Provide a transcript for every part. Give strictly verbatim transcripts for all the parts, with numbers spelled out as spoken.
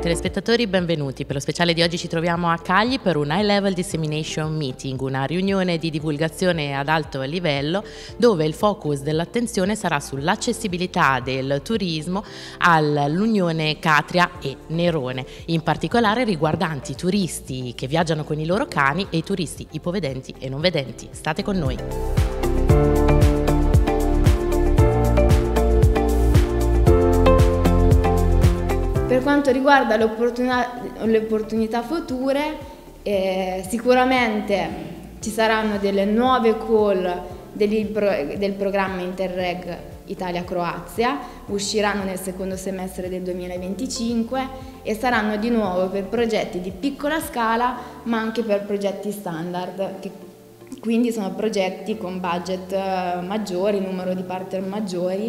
telespettatori, benvenuti. Per lo speciale di oggi ci troviamo a Cagli per un High Level Dissemination Meeting, una riunione di divulgazione ad alto livello dove il focus dell'attenzione sarà sull'accessibilità del turismo all'Unione Catria e Nerone, in particolare riguardanti i turisti che viaggiano con i loro cani e i turisti ipovedenti e non vedenti. State con noi. Per quanto riguarda le opportunità, le opportunità future, eh, sicuramente ci saranno delle nuove call del, del programma Interreg Italia-Croazia, usciranno nel secondo semestre del duemilaventicinque e saranno di nuovo per progetti di piccola scala ma anche per progetti standard, che quindi sono progetti con budget maggiori, numero di partner maggiori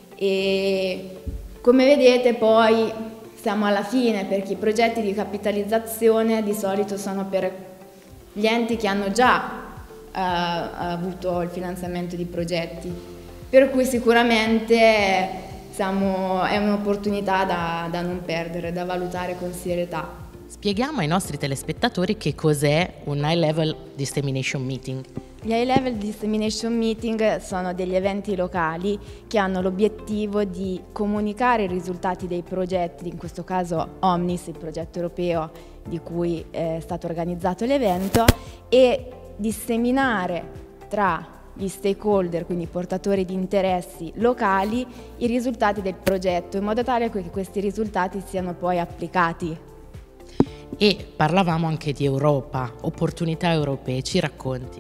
e come vedete poi siamo alla fine, perché i progetti di capitalizzazione di solito sono per gli enti che hanno già uh, avuto il finanziamento di progetti, per cui sicuramente siamo, è un'opportunità da, da non perdere, da valutare con serietà. Spieghiamo ai nostri telespettatori che cos'è un High Level Dissemination Meeting. Gli High Level Dissemination Meeting sono degli eventi locali che hanno l'obiettivo di comunicare i risultati dei progetti, in questo caso Omnis, il progetto europeo di cui è stato organizzato l'evento, e disseminare tra gli stakeholder, quindi i portatori di interessi locali, i risultati del progetto, in modo tale che questi risultati siano poi applicati. E parlavamo anche di Europa, opportunità europee, ci racconti?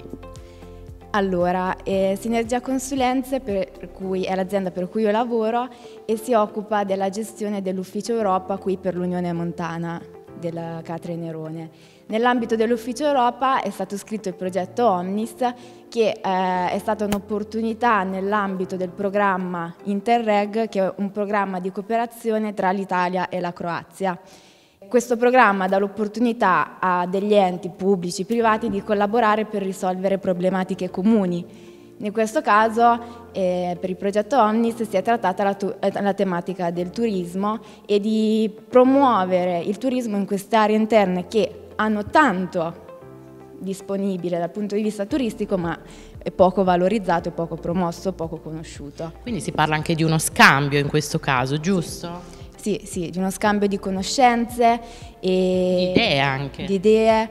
Allora, eh, Sinergia Consulenze, per cui è l'azienda per cui io lavoro e si occupa della gestione dell'Ufficio Europa qui per l'Unione Montana della Catria e Nerone. Nell'ambito dell'Ufficio Europa è stato scritto il progetto Omnis, che eh, è stata un'opportunità nell'ambito del programma Interreg, che è un programma di cooperazione tra l'Italia e la Croazia. Questo programma dà l'opportunità a degli enti pubblici, privati, di collaborare per risolvere problematiche comuni. In questo caso, eh, per il progetto Omnis, si è trattata la, la tematica del turismo e di promuovere il turismo in queste aree interne che hanno tanto disponibile dal punto di vista turistico, ma è poco valorizzato, è poco promosso, poco conosciuto. Quindi si parla anche di uno scambio in questo caso, giusto? Sì, sì, di uno scambio di conoscenze e di idee anche. Di idee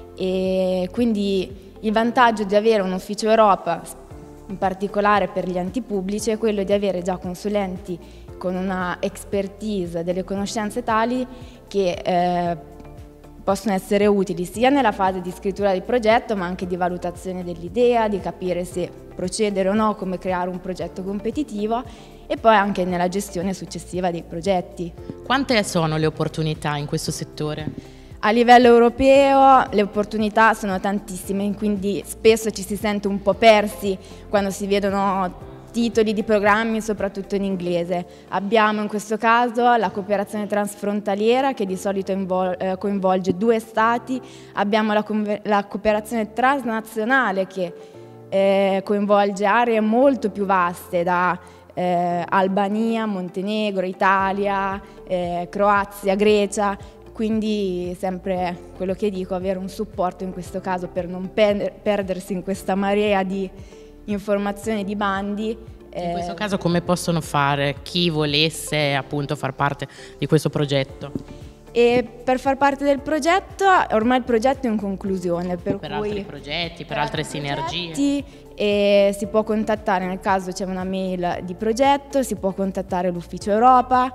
e quindi il vantaggio di avere un ufficio Europa, in particolare per gli enti pubblici, è quello di avere già consulenti con una expertise, delle conoscenze tali che eh, possono essere utili sia nella fase di scrittura del progetto, ma anche di valutazione dell'idea, di capire se procedere o no, come creare un progetto competitivo e poi anche nella gestione successiva dei progetti. Quante sono le opportunità in questo settore? A livello europeo le opportunità sono tantissime, quindi spesso ci si sente un po' persi quando si vedono titoli di programmi, soprattutto in inglese. Abbiamo in questo caso la cooperazione transfrontaliera, che di solito eh, coinvolge due stati, abbiamo la, la cooperazione transnazionale che eh, coinvolge aree molto più vaste, da eh, Albania, Montenegro, Italia, eh, Croazia, Grecia, quindi sempre quello che dico, avere un supporto in questo caso per non per perdersi in questa marea di informazioni, di bandi. In questo caso come possono fare chi volesse appunto far parte di questo progetto? E per far parte del progetto, ormai il progetto è in conclusione, per, per cui, altri progetti, per, per altre altri sinergie. Progetti, e si può contattare, nel caso c'è una mail di progetto, si può contattare l'Ufficio Europa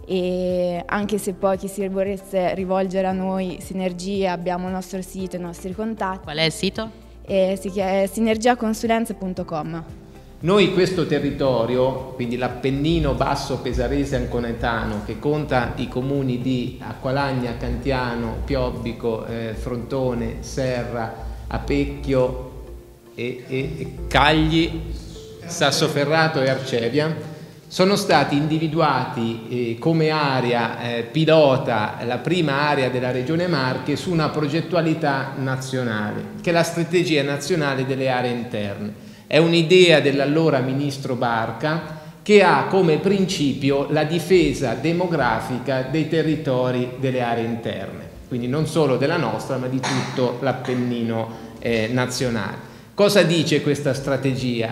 e anche se poi chi si volesse rivolgere a noi, Sinergia, abbiamo il nostro sito, i nostri contatti. Qual è il sito? E si chiama sinergia consulenze punto com. Noi questo territorio, quindi l'Appennino Basso Pesarese Anconetano, che conta i comuni di Acqualagna, Cantiano, Piobbico, eh, Frontone, Serra, Apecchio e, e, e Cagli, Sassoferrato e Arcevia, sono stati individuati eh, come area eh, pilota, la prima area della Regione Marche, su una progettualità nazionale, che è la Strategia Nazionale delle Aree Interne. È un'idea dell'allora ministro Barca, che ha come principio la difesa demografica dei territori delle aree interne, quindi non solo della nostra ma di tutto l'Appennino eh, nazionale. Cosa dice questa strategia?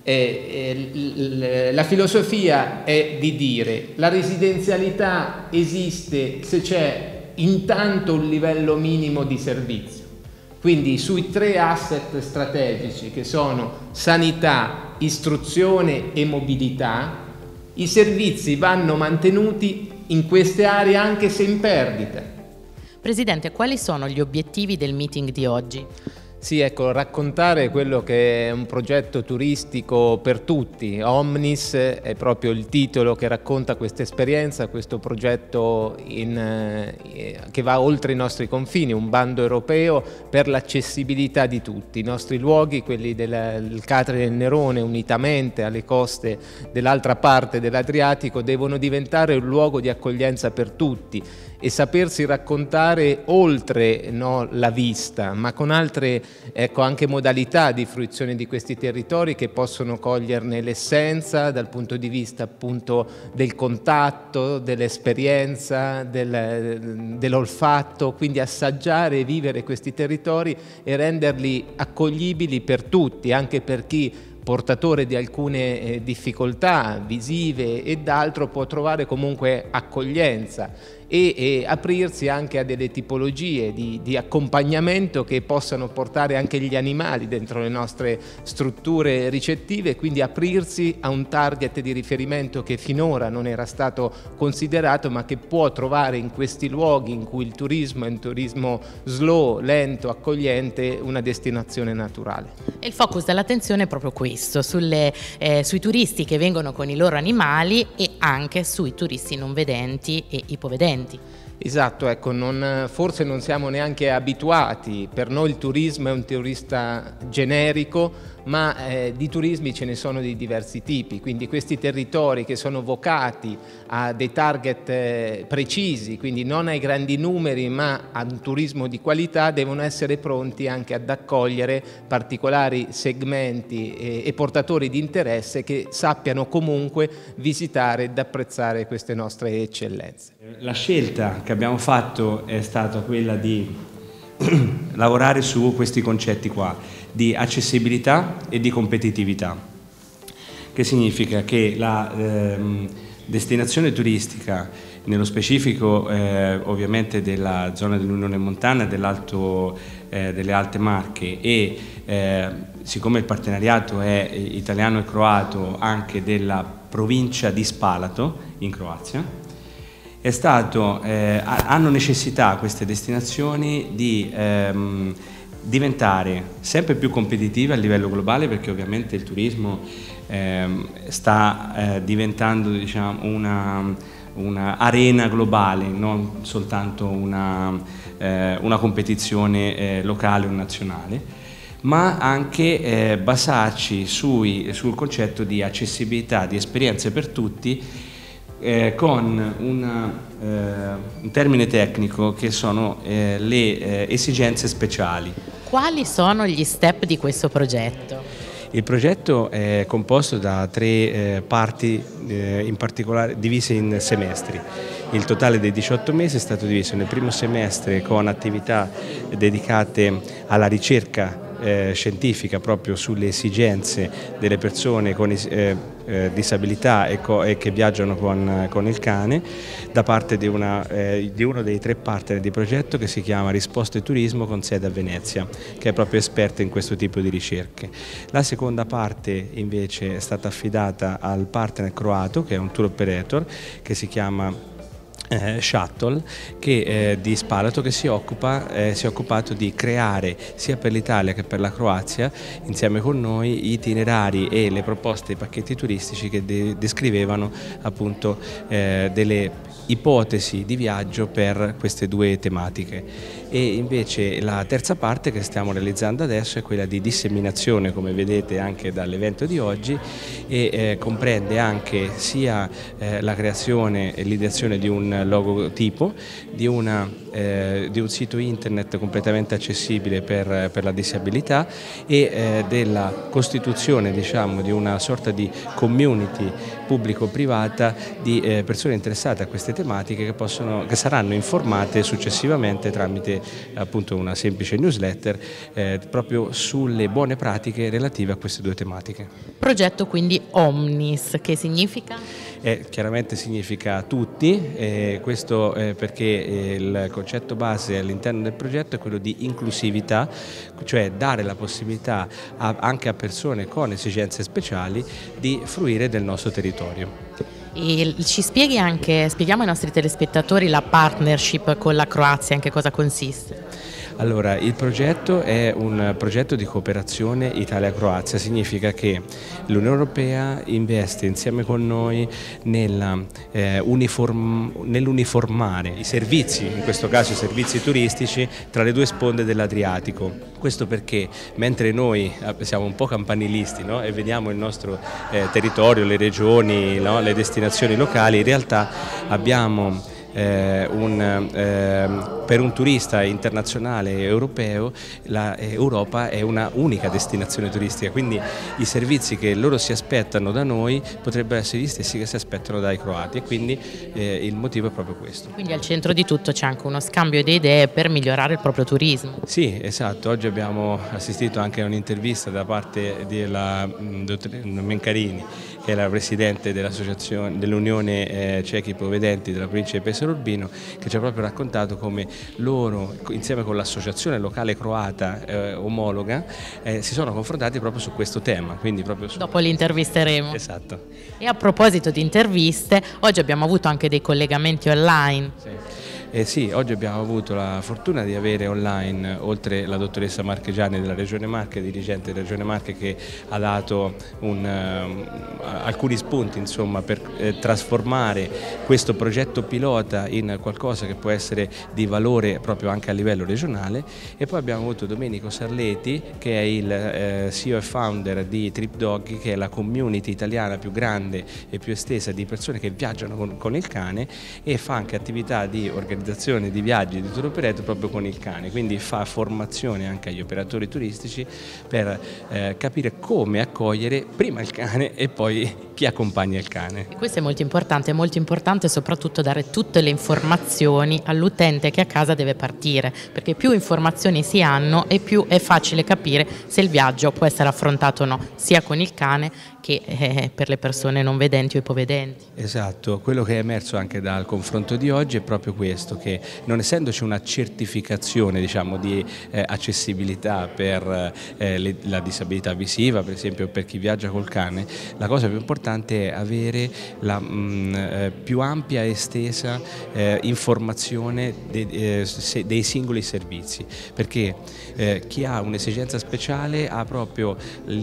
Eh, eh, la filosofia è di dire la residenzialità esiste se c'è intanto un livello minimo di servizio. Quindi sui tre asset strategici che sono sanità, istruzione e mobilità, i servizi vanno mantenuti in queste aree anche se in perdita. Presidente, quali sono gli obiettivi del meeting di oggi? Sì, ecco, raccontare quello che è un progetto turistico per tutti. Omnis è proprio il titolo che racconta questa esperienza, questo progetto in, eh, che va oltre i nostri confini, un bando europeo per l'accessibilità di tutti. I nostri luoghi, quelli del, del Catre del Nerone, unitamente alle coste dell'altra parte dell'Adriatico, devono diventare un luogo di accoglienza per tutti e sapersi raccontare oltre no, la vista, ma con altre ecco, anche modalità di fruizione di questi territori che possono coglierne l'essenza dal punto di vista appunto del contatto, dell'esperienza, del, dell'olfatto, quindi assaggiare e vivere questi territori e renderli accoglibili per tutti, anche per chi portatore di alcune eh, difficoltà visive ed altro può trovare comunque accoglienza e, e aprirsi anche a delle tipologie di, di accompagnamento che possano portare anche gli animali dentro le nostre strutture ricettive, quindi aprirsi a un target di riferimento che finora non era stato considerato ma che può trovare in questi luoghi in cui il turismo è un turismo slow, lento, accogliente, una destinazione naturale. E il focus dell'attenzione è proprio questo, sulle, eh, sui turisti che vengono con i loro animali e anche sui turisti non vedenti e ipovedenti. Esatto, ecco, non, forse non siamo neanche abituati, per noi il turismo è un turista generico, ma eh, di turismi ce ne sono di diversi tipi, quindi questi territori che sono vocati a dei target eh, precisi, quindi non ai grandi numeri ma a un turismo di qualità, devono essere pronti anche ad accogliere particolari segmenti e, e portatori di interesse che sappiano comunque visitare ed apprezzare queste nostre eccellenze. La scelta che abbiamo fatto è stata quella di lavorare su questi concetti qua di accessibilità e di competitività, che significa che la ehm, destinazione turistica, nello specifico eh, ovviamente della zona dell'Unione Montana, dell'Alto, eh, delle Alte Marche e eh, siccome il partenariato è italiano e croato anche della provincia di Spalato in Croazia, È stato, eh, hanno necessità queste destinazioni di ehm, diventare sempre più competitive a livello globale, perché ovviamente il turismo ehm, sta eh, diventando diciamo, una, una arena globale, non soltanto una, eh, una competizione eh, locale o nazionale, ma anche eh, basarci sui, sul concetto di accessibilità, di esperienze per tutti, Eh, con una, eh, un termine tecnico che sono eh, le eh, esigenze speciali. Quali sono gli step di questo progetto? Il progetto è composto da tre eh, parti, eh, in particolare divise in semestri. Il totale dei diciotto mesi è stato diviso nel primo semestre con attività dedicate alla ricerca Eh, scientifica proprio sulle esigenze delle persone con eh, eh, disabilità e, co e che viaggiano con, con il cane, da parte di, una, eh, di uno dei tre partner di progetto che si chiama Risposte Turismo con sede a Venezia, che è proprio esperto in questo tipo di ricerche. La seconda parte invece è stata affidata al partner croato, che è un tour operator che si chiama Eh, Shuttle, che, eh, di Spalato, che si, occupa, eh, si è occupato di creare sia per l'Italia che per la Croazia insieme con noi gli itinerari e le proposte, i pacchetti turistici che de descrivevano appunto eh, delle ipotesi di viaggio per queste due tematiche. e invece la terza parte che stiamo realizzando adesso è quella di disseminazione, come vedete anche dall'evento di oggi, e eh, comprende anche sia eh, la creazione e l'ideazione di un logotipo, di, una, eh, di un sito internet completamente accessibile per, per la disabilità e eh, della costituzione, diciamo, di una sorta di community pubblico-privata di eh, persone interessate a queste tematiche che, possono, che saranno informate successivamente tramite appunto una semplice newsletter eh, proprio sulle buone pratiche relative a queste due tematiche. Progetto quindi Omnis, che significa? Eh, chiaramente significa tutti, eh, questo eh, perché eh, il concetto base all'interno del progetto è quello di inclusività, cioè dare la possibilità a, anche a persone con esigenze speciali di fruire del nostro territorio. E ci spieghi anche, spieghiamo ai nostri telespettatori la partnership con la Croazia, in che cosa consiste? Allora, il progetto è un progetto di cooperazione Italia-Croazia, significa che l'Unione Europea investe insieme con noi nella, eh, uniform, nell'uniformare i servizi, in questo caso i servizi turistici, tra le due sponde dell'Adriatico. Questo perché mentre noi siamo un po' campanilisti, no? E vediamo il nostro eh, territorio, le regioni, no? Le destinazioni locali, in realtà abbiamo Eh, un, eh, per un turista internazionale europeo l'Europa è una unica destinazione turistica, quindi i servizi che loro si aspettano da noi potrebbero essere gli stessi che si aspettano dai croati, e quindi eh, il motivo è proprio questo. Quindi al centro di tutto c'è anche uno scambio di idee per migliorare il proprio turismo. Sì, esatto, oggi abbiamo assistito anche a un'intervista da parte della dottoressa Mencarini, che è la presidente dell'associazione dell'Unione eh, Ciechi Ipovedenti della provincia di Pesaro Urbino, che ci ha proprio raccontato come loro, insieme con l'associazione locale croata eh, omologa, eh, si sono confrontati proprio su questo tema. Quindi proprio su... Dopo li intervisteremo. Esatto. E a proposito di interviste, oggi abbiamo avuto anche dei collegamenti online. Sì. Eh sì, oggi abbiamo avuto la fortuna di avere online, oltre la dottoressa Marchegiani della Regione Marche, dirigente della Regione Marche, che ha dato un, uh, alcuni spunti, insomma, per eh, trasformare questo progetto pilota in qualcosa che può essere di valore proprio anche a livello regionale. E poi abbiamo avuto Domenico Sarleti, che è il eh, C E O e founder di TripDoggy, che è la community italiana più grande e più estesa di persone che viaggiano con, con il cane, e fa anche attività di organizzazione di viaggi di tour operator proprio con il cane, quindi fa formazione anche agli operatori turistici per eh, capire come accogliere prima il cane e poi chi accompagna il cane. E questo è molto importante, è molto importante soprattutto dare tutte le informazioni all'utente che a casa deve partire, perché più informazioni si hanno e più è facile capire se il viaggio può essere affrontato o no, sia con il cane che eh, per le persone non vedenti o ipovedenti. Esatto, quello che è emerso anche dal confronto di oggi è proprio questo, che non essendoci una certificazione, diciamo, di eh, accessibilità per eh, le, la disabilità visiva, per esempio per chi viaggia col cane, la cosa più importante è avere la mh, eh, più ampia e estesa eh, informazione de, eh, se, dei singoli servizi, perché eh, chi ha un'esigenza speciale ha proprio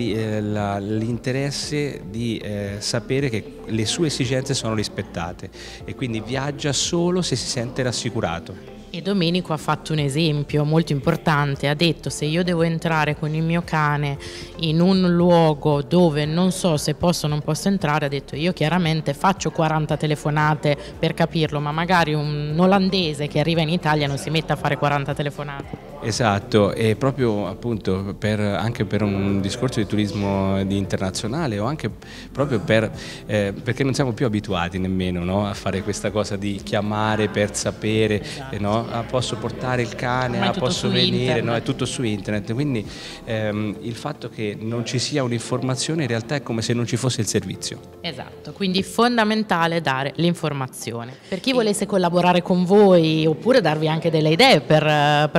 l'interesse di eh, sapere che le sue esigenze sono rispettate, e quindi viaggia solo se si sente rassicurato. E Domenico ha fatto un esempio molto importante, ha detto: se io devo entrare con il mio cane in un luogo dove non so se posso o non posso entrare, ha detto io chiaramente faccio quaranta telefonate per capirlo, ma magari un olandese che arriva in Italia non si mette a fare quaranta telefonate. Esatto, e proprio appunto per, anche per un discorso di turismo di internazionale, o anche proprio per, eh, perché non siamo più abituati nemmeno, no, a fare questa cosa di chiamare per sapere, eh, no? Ah, posso portare il cane, ah, posso venire, no, è tutto su internet, quindi ehm, il fatto che non ci sia un'informazione in realtà è come se non ci fosse il servizio. Esatto, quindi fondamentale dare l'informazione. Per chi volesse collaborare con voi oppure darvi anche delle idee per, per qualche progetto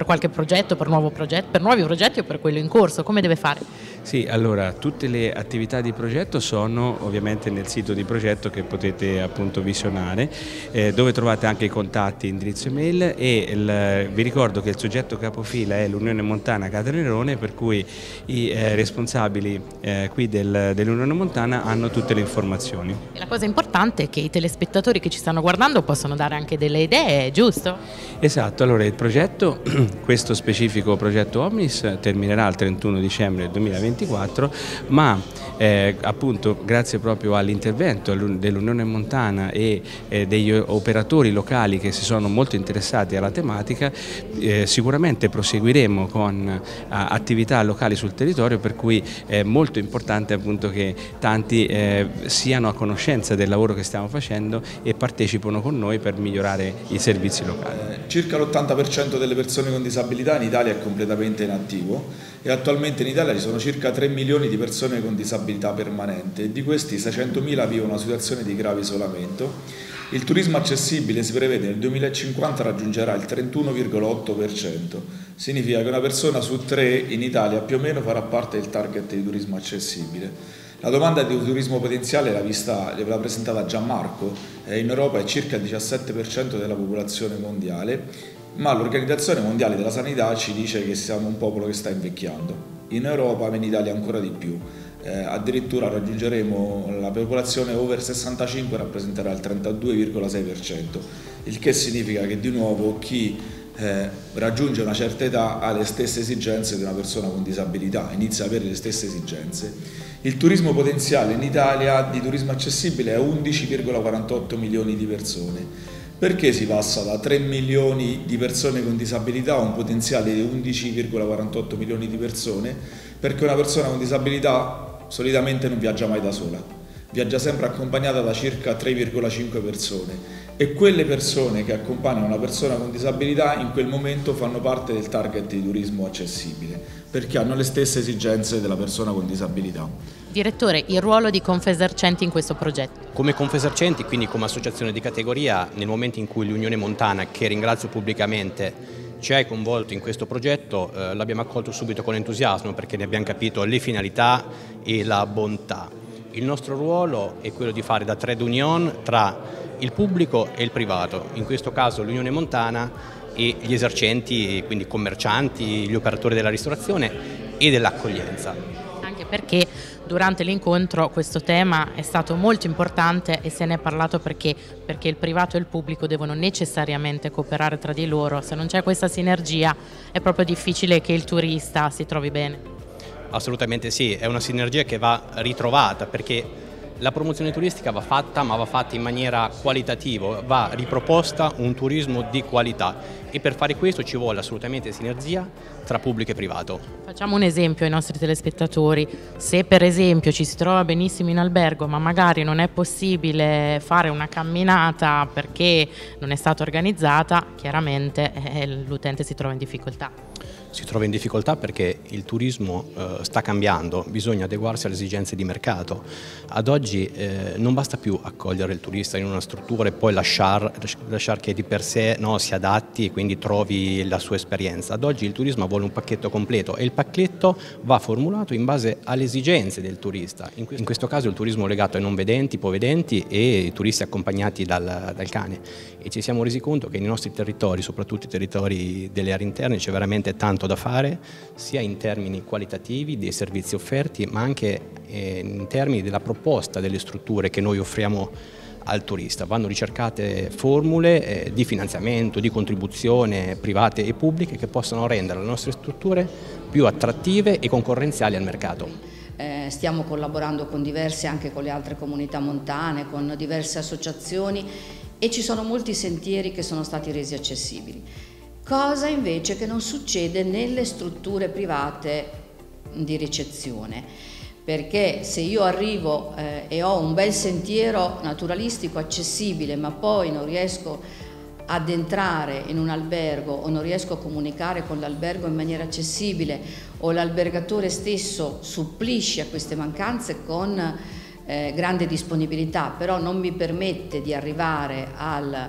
progetto, per, nuovo progetto, per nuovi progetti o per quello in corso, come deve fare? Sì, allora tutte le attività di progetto sono ovviamente nel sito di progetto che potete appunto visionare, eh, dove trovate anche i contatti, indirizzo email, e il, vi ricordo che il soggetto capofila è l'Unione Montana Catenerone, per cui i eh, responsabili eh, qui del, dell'Unione Montana hanno tutte le informazioni. E la cosa importante è che i telespettatori che ci stanno guardando possono dare anche delle idee, giusto? Esatto, allora il progetto, questo specifico progetto Omnis terminerà il trentuno dicembre duemilaventiquattro, ma eh, appunto grazie proprio all'intervento dell'Unione Montana e eh, degli operatori locali che si sono molto interessati alla tematica, eh, sicuramente proseguiremo con eh, attività locali sul territorio, per cui è molto importante appunto che tanti eh, siano a conoscenza del lavoro che stiamo facendo e partecipino con noi per migliorare i servizi locali. Circa l'ottanta per cento delle persone con disabilità in Italia è completamente inattivo e attualmente in Italia ci sono circa tre milioni di persone con disabilità permanente e di questi seicentomila vivono una situazione di grave isolamento. Il turismo accessibile si prevede nel duemilacinquanta raggiungerà il trentuno virgola otto per cento, significa che una persona su tre in Italia più o meno farà parte del target di turismo accessibile. La domanda di turismo potenziale l'ha vista, l'ha presentata Gianmarco, eh, in Europa è circa il diciassette per cento della popolazione mondiale, ma l'Organizzazione Mondiale della Sanità ci dice che siamo un popolo che sta invecchiando. In Europa e in Italia ancora di più, eh, addirittura raggiungeremo la popolazione over sessantacinque, rappresenterà il trentadue virgola sei per cento, il che significa che di nuovo chi eh, raggiunge una certa età ha le stesse esigenze di una persona con disabilità, inizia ad avere le stesse esigenze. Il turismo potenziale in Italia di turismo accessibile è undici virgola quarantotto milioni di persone. Perché si passa da tre milioni di persone con disabilità a un potenziale di undici virgola quarantotto milioni di persone? Perché una persona con disabilità solitamente non viaggia mai da sola, viaggia sempre accompagnata da circa tre virgola cinque persone e quelle persone che accompagnano una persona con disabilità in quel momento fanno parte del target di turismo accessibile, perché hanno le stesse esigenze della persona con disabilità. Direttore, il ruolo di Confesercenti in questo progetto? Come Confesercenti, quindi come associazione di categoria, nel momento in cui l'Unione Montana, che ringrazio pubblicamente, ci ha coinvolto in questo progetto, eh, l'abbiamo accolto subito con entusiasmo perché ne abbiamo capito le finalità e la bontà. Il nostro ruolo è quello di fare da trade union tra il pubblico e il privato, in questo caso l'Unione Montana e gli esercenti, quindi commercianti, gli operatori della ristorazione e dell'accoglienza. Anche perché durante l'incontro questo tema è stato molto importante e se ne è parlato perché, perché il privato e il pubblico devono necessariamente cooperare tra di loro. Se non c'è questa sinergia è proprio difficile che il turista si trovi bene. Assolutamente sì, è una sinergia che va ritrovata perché la promozione turistica va fatta, ma va fatta in maniera qualitativa, va riproposta un turismo di qualità e per fare questo ci vuole assolutamente sinergia tra pubblico e privato. Facciamo un esempio ai nostri telespettatori: se per esempio ci si trova benissimo in albergo ma magari non è possibile fare una camminata perché non è stata organizzata, chiaramente eh, l'utente si trova in difficoltà. Si trova in difficoltà perché il turismo eh, sta cambiando, bisogna adeguarsi alle esigenze di mercato. Ad oggi eh, non basta più accogliere il turista in una struttura e poi lasciar, lasciar che di per sé no, si adatti e quindi trovi la sua esperienza. Ad oggi il turismo vuole un pacchetto completo e il pacchetto va formulato in base alle esigenze del turista. In, in questo caso il turismo legato ai non vedenti, ipovedenti e i turisti accompagnati dal, dal cane. E ci siamo resi conto che nei nostri territori, soprattutto i territori delle aree interne, c'è veramente tanto da fare, sia in termini qualitativi dei servizi offerti, ma anche eh, in termini della proposta delle strutture che noi offriamo al turista. Vanno ricercate formule eh, di finanziamento, di contribuzione private e pubbliche che possano rendere le nostre strutture più attrattive e concorrenziali al mercato. Eh, stiamo collaborando con diverse, anche con le altre comunità montane, con diverse associazioni e ci sono molti sentieri che sono stati resi accessibili. Cosa invece che non succede nelle strutture private di ricezione, perché se io arrivo eh, e ho un bel sentiero naturalistico accessibile ma poi non riesco ad entrare in un albergo o non riesco a comunicare con l'albergo in maniera accessibile o l'albergatore stesso supplisce a queste mancanze con eh, grande disponibilità, però non mi permette di arrivare al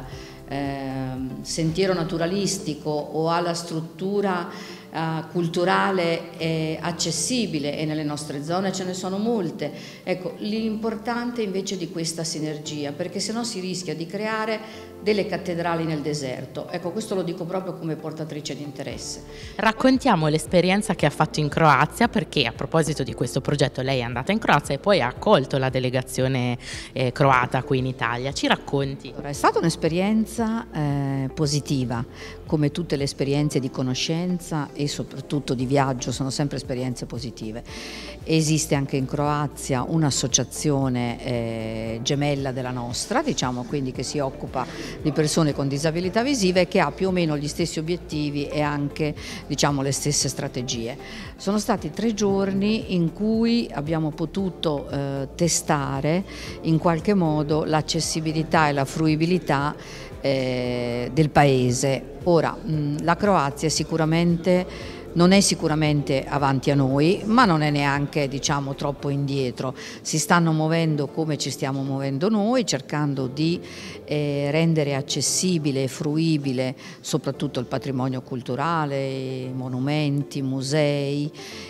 eh, sentiero naturalistico o alla struttura Uh, culturale e accessibile, e nelle nostre zone ce ne sono molte. Ecco, l'importante invece di questa sinergia, perché sennò si rischia di creare delle cattedrali nel deserto. Ecco, questo lo dico proprio come portatrice di interesse. Raccontiamo l'esperienza che ha fatto in Croazia, perché a proposito di questo progetto lei è andata in Croazia e poi ha accolto la delegazione eh, croata qui in Italia. Ci racconti? È stata un'esperienza eh, positiva, come tutte le esperienze di conoscenza e soprattutto di viaggio sono sempre esperienze positive. Esiste anche in Croazia un'associazione eh, gemella della nostra, diciamo, quindi che si occupa di persone con disabilità visive e che ha più o meno gli stessi obiettivi e anche, diciamo, le stesse strategie. Sono stati tre giorni in cui abbiamo potuto eh, testare in qualche modo l'accessibilità e la fruibilità eh, del paese. Ora, mh, la Croazia sicuramente non è sicuramente avanti a noi, ma non è neanche, diciamo, troppo indietro. Si stanno muovendo come ci stiamo muovendo noi, cercando di eh, rendere accessibile e fruibile soprattutto il patrimonio culturale, i monumenti, i musei,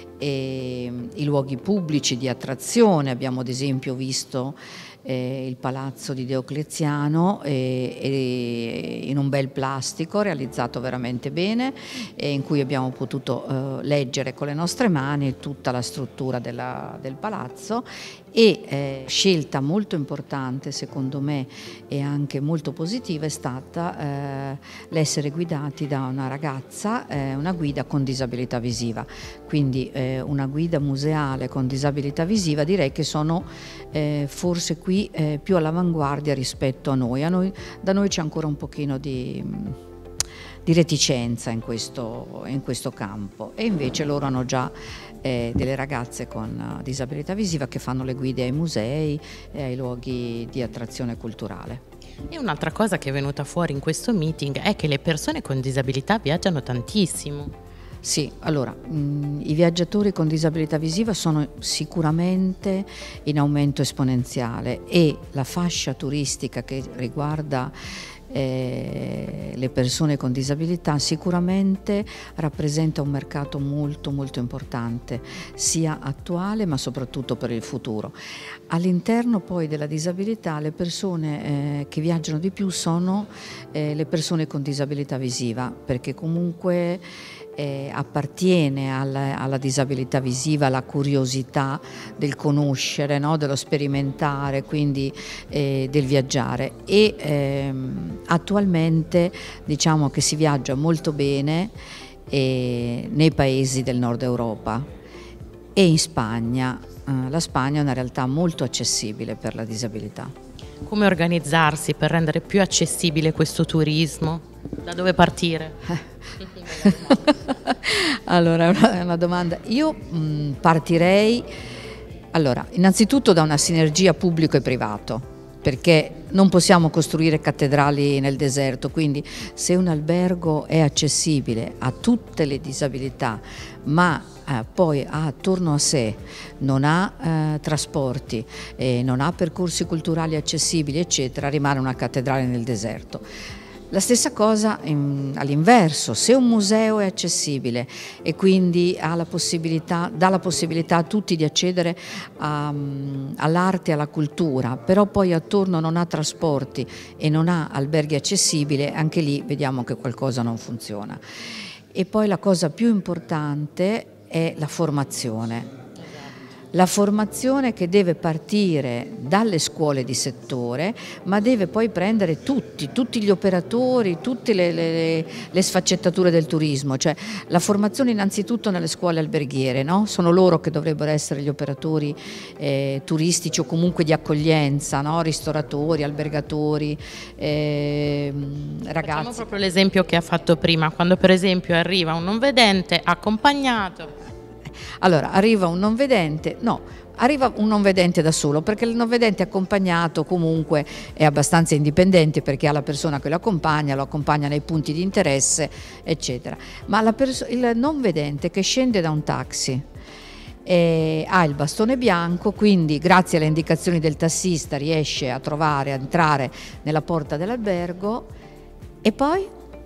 e i luoghi pubblici di attrazione. Abbiamo ad esempio visto Eh, il palazzo di Diocleziano eh, eh, in un bel plastico realizzato veramente bene, eh, in cui abbiamo potuto eh, leggere con le nostre mani tutta la struttura della, del palazzo. E eh, scelta molto importante secondo me e anche molto positiva è stata eh, l'essere guidati da una ragazza, eh, una guida con disabilità visiva, quindi eh, una guida museale con disabilità visiva. Direi che sono eh, forse qui eh, più all'avanguardia rispetto a noi. a noi da noi c'è ancora un pochino di di reticenza in questo, in questo campo, e invece loro hanno già eh, delle ragazze con uh, disabilità visiva che fanno le guide ai musei e ai luoghi di attrazione culturale. E un'altra cosa che è venuta fuori in questo meeting è che le persone con disabilità viaggiano tantissimo. Sì, allora, mh, i viaggiatori con disabilità visiva sono sicuramente in aumento esponenziale, e la fascia turistica che riguarda Eh, le persone con disabilità sicuramente rappresenta un mercato molto molto importante, sia attuale ma soprattutto per il futuro. All'interno poi della disabilità le persone eh, che viaggiano di più sono eh, le persone con disabilità visiva, perché comunque Eh, appartiene alla, alla disabilità visiva la curiosità del conoscere, no? Dello sperimentare, quindi eh, del viaggiare, e ehm, attualmente diciamo che si viaggia molto bene eh, nei paesi del nord Europa e in Spagna. Eh, la Spagna è una realtà molto accessibile per la disabilità. Come organizzarsi per rendere più accessibile questo turismo? Da dove partire? Allora, è una, è una domanda. Io mh, partirei, allora, innanzitutto da una sinergia pubblico e privato, perché non possiamo costruire cattedrali nel deserto, quindi se un albergo è accessibile a tutte le disabilità, ma eh, poi ha attorno a sé, non ha eh, trasporti, eh, non ha percorsi culturali accessibili, eccetera, rimane una cattedrale nel deserto. La stessa cosa all'inverso: se un museo è accessibile e quindi ha la possibilità, dà la possibilità a tutti di accedere all'arte e alla cultura, però poi attorno non ha trasporti e non ha alberghi accessibili, anche lì vediamo che qualcosa non funziona. E poi la cosa più importante è la formazione. La formazione che deve partire dalle scuole di settore, ma deve poi prendere tutti, tutti gli operatori, tutte le, le, le sfaccettature del turismo, cioè la formazione innanzitutto nelle scuole alberghiere, no? Sono loro che dovrebbero essere gli operatori eh, turistici o comunque di accoglienza, no? Ristoratori, albergatori, eh, ragazzi. Facciamo proprio l'esempio che ha fatto prima, quando per esempio arriva un non vedente accompagnato. Allora, arriva un non vedente, no, arriva un non vedente da solo, perché il non vedente accompagnato comunque è abbastanza indipendente, perché ha la persona che lo accompagna, lo accompagna nei punti di interesse, eccetera. Ma la il non vedente che scende da un taxi eh, ha il bastone bianco, quindi grazie alle indicazioni del tassista riesce a trovare, a entrare nella porta dell'albergo, E poi?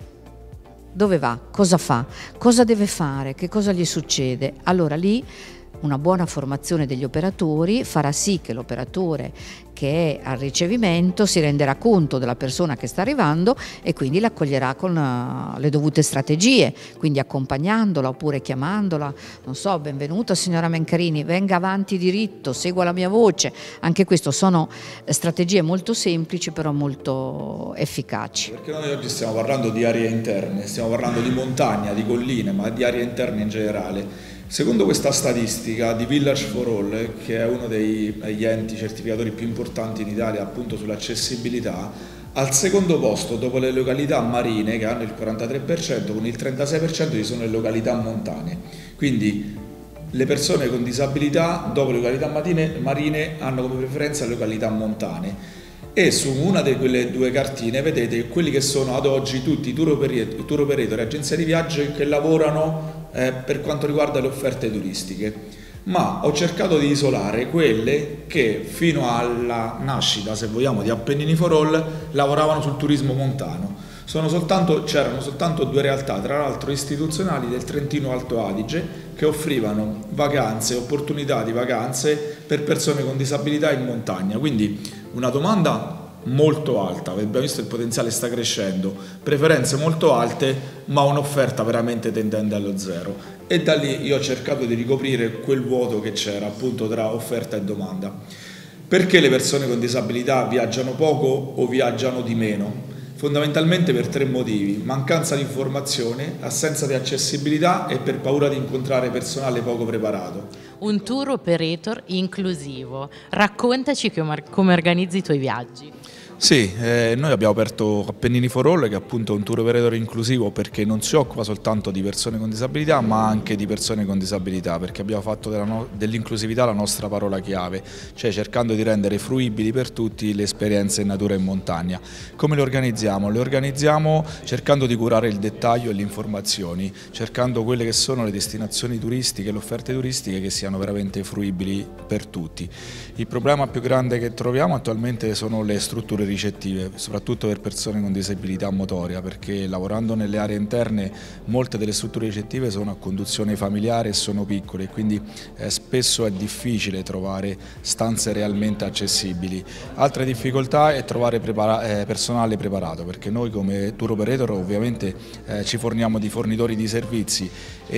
Dove va? Cosa fa? Cosa deve fare? Che cosa gli succede? Allora lì una buona formazione degli operatori farà sì che l'operatore che è al ricevimento si renderà conto della persona che sta arrivando e quindi l'accoglierà con uh, le dovute strategie, quindi accompagnandola oppure chiamandola, non so, benvenuta signora Mencarini, venga avanti diritto, segua la mia voce. Anche questo sono strategie molto semplici però molto efficaci. Perché noi oggi stiamo parlando di aree interne, stiamo parlando di montagna, di colline, ma di aree interne in generale. Secondo questa statistica di Village for All, che è uno degli enti certificatori più importanti in Italia appunto sull'accessibilità, al secondo posto dopo le località marine che hanno il quarantatré per cento, con il trentasei per cento ci sono le località montane. Quindi le persone con disabilità dopo le località marine, marine hanno come preferenza le località montane. E su una di quelle due cartine vedete quelli che sono ad oggi tutti i tour operator, tour operator e agenzie di viaggio che lavorano eh, per quanto riguarda le offerte turistiche, ma ho cercato di isolare quelle che fino alla nascita, se vogliamo, di Appennini for All lavoravano sul turismo montano. Sono soltanto, c'erano soltanto due realtà, tra l'altro istituzionali, del Trentino Alto Adige, che offrivano vacanze, opportunità di vacanze per persone con disabilità in montagna. Quindi una domanda molto alta, abbiamo visto il potenziale sta crescendo, preferenze molto alte, ma un'offerta veramente tendente allo zero. E da lì io ho cercato di ricoprire quel vuoto che c'era appunto tra offerta e domanda. Perché le persone con disabilità viaggiano poco o viaggiano di meno? Fondamentalmente per tre motivi: mancanza di informazione, assenza di accessibilità e per paura di incontrare personale poco preparato. Un tour operator inclusivo. Raccontaci come organizzi i tuoi viaggi. Sì, eh, noi abbiamo aperto Appennini for All, che è appunto un tour operator inclusivo perché non si occupa soltanto di persone con disabilità ma anche di persone con disabilità, perché abbiamo fatto no- dell'inclusività la nostra parola chiave, cioè cercando di rendere fruibili per tutti le esperienze in natura e in montagna. Come le organizziamo? Le organizziamo cercando di curare il dettaglio e le informazioni, cercando quelle che sono le destinazioni turistiche, le offerte turistiche che siano veramente fruibili per tutti. Il problema più grande che troviamo attualmente sono le strutture ricettive, soprattutto per persone con disabilità motoria, perché lavorando nelle aree interne molte delle strutture ricettive sono a conduzione familiare e sono piccole, quindi eh, spesso è difficile trovare stanze realmente accessibili. Altra difficoltà è trovare prepara- eh, personale preparato, perché noi come tour operator ovviamente eh, ci forniamo di fornitori di servizi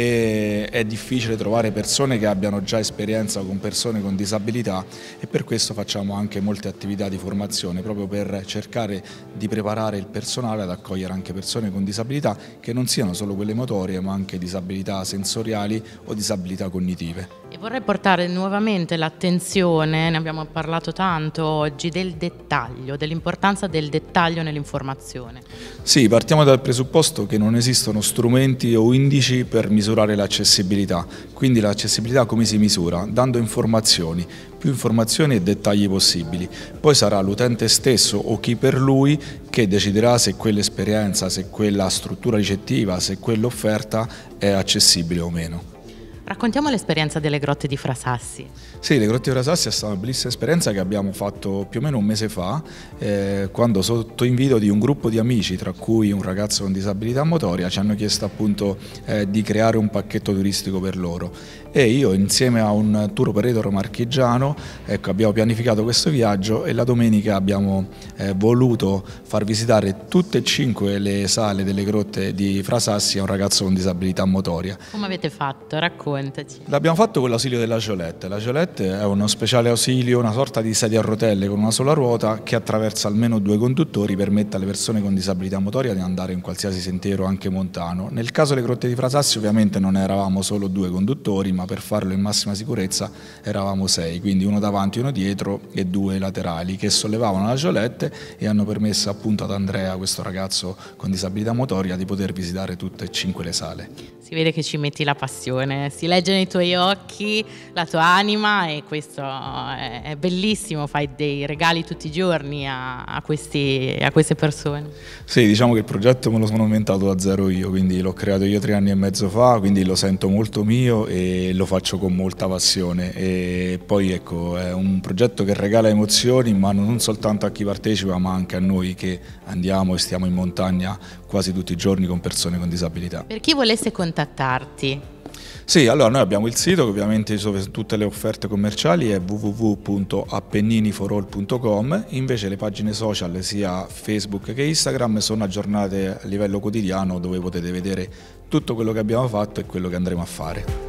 e è difficile trovare persone che abbiano già esperienza con persone con disabilità, e per questo facciamo anche molte attività di formazione proprio per per cercare di preparare il personale ad accogliere anche persone con disabilità che non siano solo quelle motorie ma anche disabilità sensoriali o disabilità cognitive. E vorrei portare nuovamente l'attenzione, ne abbiamo parlato tanto oggi, del dettaglio, dell'importanza del dettaglio nell'informazione. Sì, partiamo dal presupposto che non esistono strumenti o indici per misurare l'accessibilità, quindi l'accessibilità come si misura? Dando informazioni, più informazioni e dettagli possibili. Poi sarà l'utente stesso o chi per lui che deciderà se quell'esperienza, se quella struttura ricettiva, se quell'offerta è accessibile o meno. Raccontiamo l'esperienza delle grotte di Frasassi. Sì, le grotte di Frasassi è stata una bellissima esperienza che abbiamo fatto più o meno un mese fa, eh, quando sotto invito di un gruppo di amici, tra cui un ragazzo con disabilità motoria, ci hanno chiesto appunto eh, di creare un pacchetto turistico per loro. E io insieme a un tour operator marchigiano ecco, abbiamo pianificato questo viaggio e la domenica abbiamo eh, voluto far visitare tutte e cinque le sale delle grotte di Frasassi a un ragazzo con disabilità motoria. Come avete fatto? Raccontaci. L'abbiamo fatto con l'ausilio della Giolette. La Giolette è uno speciale ausilio, una sorta di sedia a rotelle con una sola ruota che attraversa almeno due conduttori, permette alle persone con disabilità motoria di andare in qualsiasi sentiero anche montano. Nel caso delle grotte di Frasassi ovviamente non eravamo solo due conduttori, ma per farlo in massima sicurezza eravamo sei, quindi uno davanti, uno dietro e due laterali che sollevavano la Giolette e hanno permesso appunto ad Andrea, questo ragazzo con disabilità motoria, di poter visitare tutte e cinque le sale. Si vede che ci metti la passione, sia si legge nei tuoi occhi la tua anima e questo è, è bellissimo, fai dei regali tutti i giorni a, a, questi, a queste persone. Sì, diciamo che il progetto me lo sono inventato da zero io, quindi l'ho creato io tre anni e mezzo fa, quindi lo sento molto mio e lo faccio con molta passione. E poi ecco, è un progetto che regala emozioni, ma non soltanto a chi partecipa, ma anche a noi che andiamo e stiamo in montagna quasi tutti i giorni con persone con disabilità. Per chi volesse contattarti? Sì, allora noi abbiamo il sito che ovviamente dove tutte le offerte commerciali è w w w punto appennini for all punto com, invece le pagine social sia Facebook che Instagram sono aggiornate a livello quotidiano, dove potete vedere tutto quello che abbiamo fatto e quello che andremo a fare.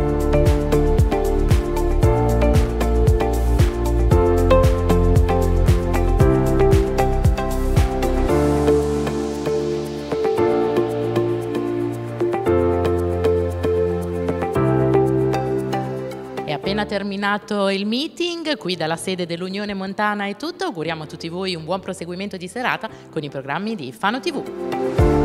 Appena terminato il meeting, qui dalla sede dell'Unione Montana è tutto, auguriamo a tutti voi un buon proseguimento di serata con i programmi di Fano tivù.